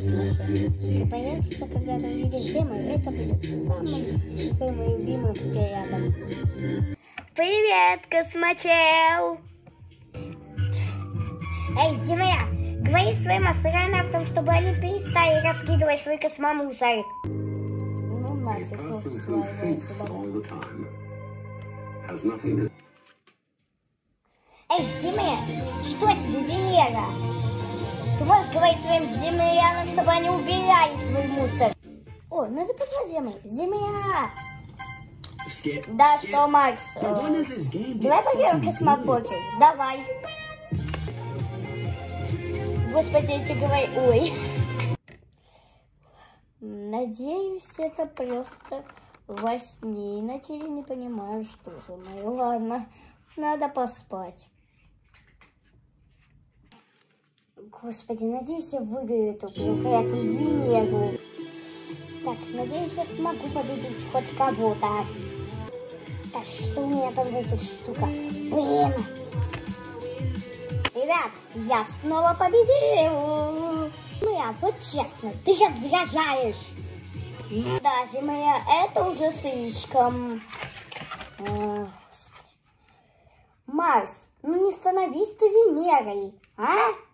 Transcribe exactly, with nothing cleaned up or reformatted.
космосе. Боялся, что когда ты увидишь Землю, это будет самым твоим любимым взглядом. Привет, космочел! Эй, Земля, говори своим астронавтам, чтобы они перестали раскидывать свой космомусор. Ну нафиг, Эй, Земля, что тебе, Венера? Ты можешь говорить своим землянам, чтобы они убирали свой мусор? О, надо позвать Землю. Земля! Да, что, Макс? Э, давай поиграем в космопокер. Давай. Господи, я тебе говорю, ой. Надеюсь, это просто во сне, иначе я не понимаю, что за мной. Ладно, надо поспать. Господи, надеюсь, я выиграю эту проклятую Венеру. Так, надеюсь, я смогу победить хоть кого-то. Так, что у меня там в этих штуках? Блин! Ребят, я снова победил! Земля, вот честно, ты сейчас заражаешь. Да, Земля, это уже слишком. О, Господи. Марс, ну не становись ты Венерой, а?